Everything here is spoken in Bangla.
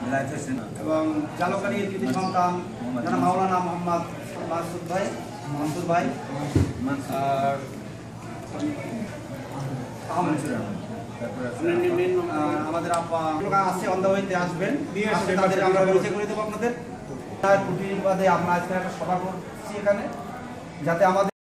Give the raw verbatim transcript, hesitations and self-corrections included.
এবং জালকাঠির কৃতি সন্তান যারা মাওলানা মোহাম্মদ মাসুদ ভাই মনসুর ভাই আর আমাদের আপা আছে অন দ্য ওয়েতে আসবেন, তাদের আমরা পরিচয় করে দেবো আপনাদের। ছুটির বাদে আমরা আজকে একটা সভা করছি এখানে, যাতে আমাদের